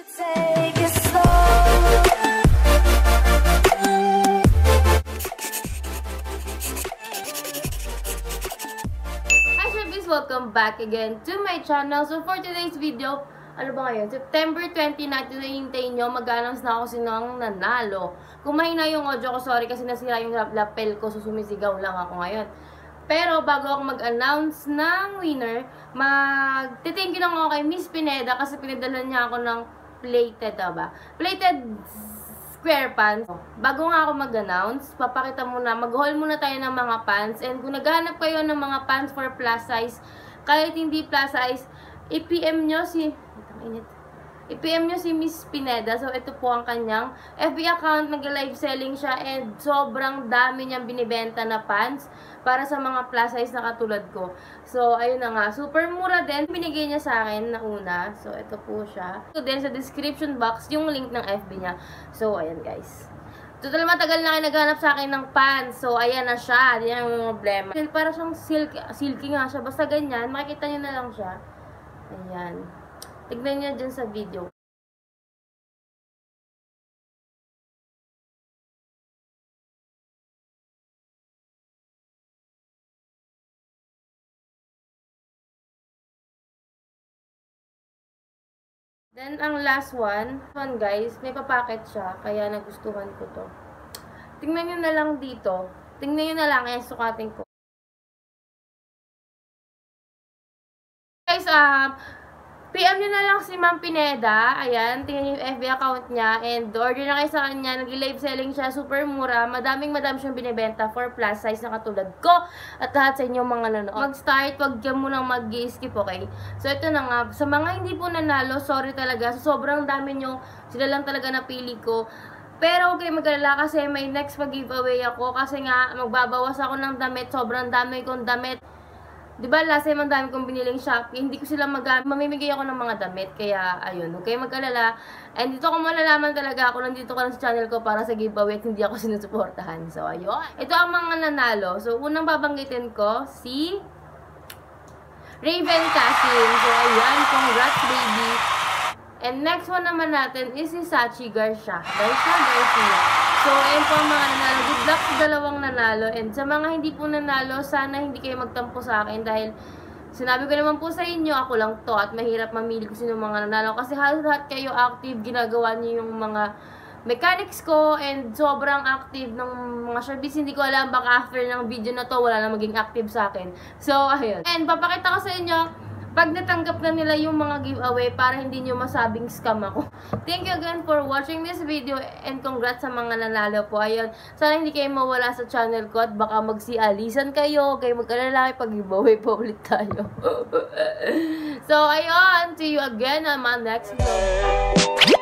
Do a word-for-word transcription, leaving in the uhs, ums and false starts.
Take it slow. Hi Shairavis! Welcome back again to my channel. So for today's video, ano ba ngayon? September twenty-ninth, hintayin nyo, mag-announce na ako sinong nanalo. Kung mahina yung audio ko, sorry kasi nasira yung lapel ko, so sumisigaw lang ako ngayon. Pero bago ako mag-announce ng winner, mag-thank you lang ako kay Miss Pineda kasi pinadala niya ako ng plated, ba? Plated square pants. Bago nga ako mag-announce, papakita muna, mag-haul muna tayo ng mga pants. And kung naghahanap kayo ng mga pants for plus size, kahit hindi plus size, i-P M nyo si... I-P M nyo si Miss Pineda. So, ito po ang kanyang F B account. Nag-live selling siya and sobrang dami niyang binibenta na pants para sa mga plus size na katulad ko. So, ayun na nga. Super mura din. Binigay niya sa akin na una. So, ito po siya. So, din sa description box yung link ng F B niya. So, ayan guys. Total matagal na kayo naghanap sa akin ng pants. So, ayan na siya. Hindi yung problema. Para siyang silk, silky nga siya. Basta ganyan. Makikita niyo na lang siya. Ayan. Tignan niyo dyan sa video. Then, ang last one, one guys, may papacket siya, kaya nagustuhan ko to. Tingnan nyo na lang dito. Tingnan nyo na lang, kaya sukatin ko. Guys, um, P M nyo na lang si Ma'am Pineda. Ayan, tingnan nyo yung F B account niya. And order na kayo sa kanya. Nag-live selling siya, super mura. Madaming madami siyang binibenta for plus size na katulad ko. At lahat sa inyo mga nanonood. Mag-start, wag dyan munang mag-skip, okay? So, ito na nga. Sa mga hindi po nanalo, sorry talaga. So, sobrang dami nyo. Sila lang talaga napili ko. Pero okay, mag-alala kasi may next mag-giveaway ako. Kasi nga, magbabawas ako ng damit. Sobrang dami kong damit. Diba, last time ang dami kong biniling Shopee, hindi ko sila magamit. Mamimigay ako ng mga damit, kaya ayun, okay, mag-alala. And dito ko malalaman talaga ako, nandito ko lang sa channel ko para sa giveaway at hindi ako sinusuportahan. So, ayun. Ito ang mga nanalo. So, unang babanggitin ko, si Raven Casim. So, ayan, congrats baby. And next one naman natin is si Sachi Garcia. Garcia, Garcia. So, ayun po ang mga nanalo. Good luck sa dalawang nanalo. And sa mga hindi po nanalo, sana hindi kayo magtampo sa akin dahil sinabi ko naman po sa inyo, ako lang to at mahirap mamili kung sino mga nanalo. Kasi halos lahat kayo active, ginagawa niyo yung mga mechanics ko and sobrang active ng mga Shairavis. Hindi ko alam, baka after ng video na to, wala na maging active sa akin. So, ayun. And papakita ko sa inyo, pag natanggap na nila yung mga giveaway para hindi nyo masabing scam ako. Thank you again for watching this video and congrats sa mga nanalo po. Ayun, sana hindi kayo mawala sa channel ko at baka magsialisan kayo, kayo magkalalaki pag giveaway po ulit tayo. So, ayun, see you again on my next video.